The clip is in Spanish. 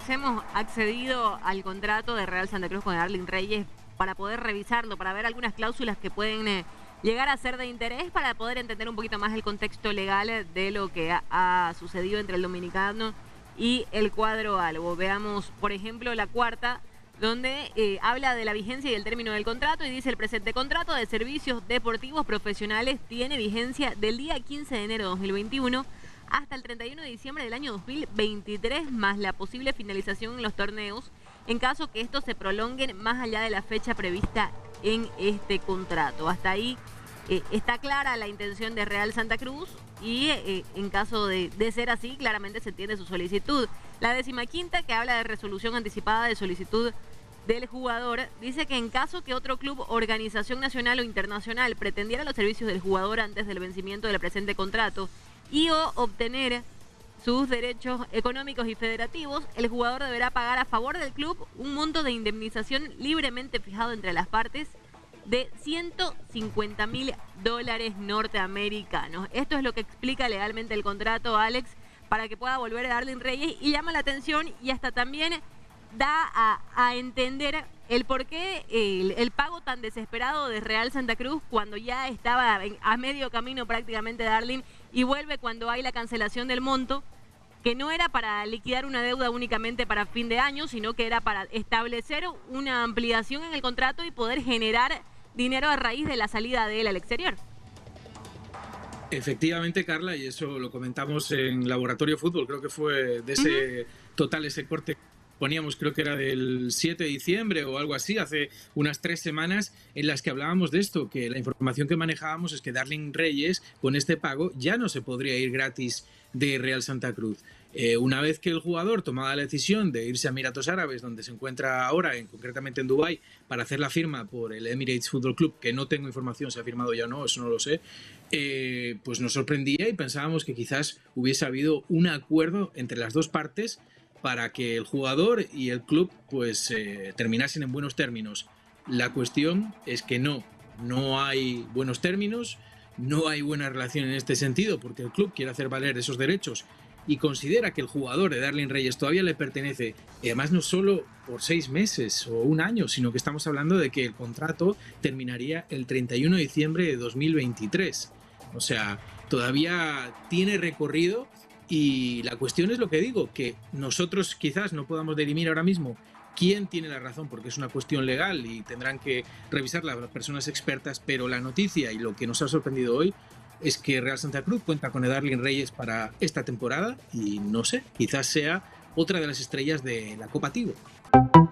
Alex, hemos accedido al contrato de Real Santa Cruz con Darlin Reyes para poder revisarlo, para ver algunas cláusulas que pueden llegar a ser de interés, para poder entender un poquito más el contexto legal de lo que ha sucedido entre el dominicano y el cuadro albo. Veamos, por ejemplo, la cuarta, donde habla de la vigencia y el término del contrato y dice: el presente contrato de servicios deportivos profesionales tiene vigencia del día 15 de enero de 2021 hasta el 31 de diciembre del año 2023, más la posible finalización en los torneos en caso que estos se prolonguen más allá de la fecha prevista en este contrato. Hasta ahí está clara la intención de Real Santa Cruz y en caso de ser así, claramente se entiende su solicitud. La 15ª, que habla de resolución anticipada de solicitud del jugador, dice que en caso que otro club, organización nacional o internacional pretendiera los servicios del jugador antes del vencimiento del presente contrato y o obtener sus derechos económicos y federativos, el jugador deberá pagar a favor del club un monto de indemnización libremente fijado entre las partes de $150.000 norteamericanos. Esto es lo que explica legalmente el contrato, Alex, para que pueda volver a Darlin Reyes, y llama la atención y hasta también da a entender el por qué el pago tan desesperado de Real Santa Cruz cuando ya estaba a medio camino prácticamente Darlin, y vuelve cuando hay la cancelación del monto, que no era para liquidar una deuda únicamente para fin de año, sino que era para establecer una ampliación en el contrato y poder generar dinero a raíz de la salida de él al exterior. Efectivamente, Carla, y eso lo comentamos en Laboratorio Fútbol, creo que fue de ese total, ese corte poníamos, creo que era del 7 de diciembre o algo así, hace unas 3 semanas, en las que hablábamos de esto, que la información que manejábamos es que Darlin Reyes, con este pago, ya no se podría ir gratis de Real Santa Cruz. Una vez que el jugador tomaba la decisión de irse a Emiratos Árabes, donde se encuentra ahora, concretamente en Dubái, para hacer la firma por el Emirates Football Club, que no tengo información si ha firmado ya o no, eso no lo sé, pues nos sorprendía y pensábamos que quizás hubiese habido un acuerdo entre las dos partes para que el jugador y el club pues terminasen en buenos términos. La cuestión es que no hay buenos términos, no hay buena relación en este sentido, porque el club quiere hacer valer esos derechos y considera que el jugador de Darlin Reyes todavía le pertenece, y además no solo por 6 meses o un año, sino que estamos hablando de que el contrato terminaría el 31 de diciembre de 2023. O sea, todavía tiene recorrido. Y la cuestión es lo que digo, que nosotros quizás no podamos dirimir ahora mismo quién tiene la razón, porque es una cuestión legal y tendrán que revisarla las personas expertas, pero la noticia y lo que nos ha sorprendido hoy es que Real Santa Cruz cuenta con Darlin Reyes para esta temporada y no sé, quizás sea otra de las estrellas de la Copa Tigo.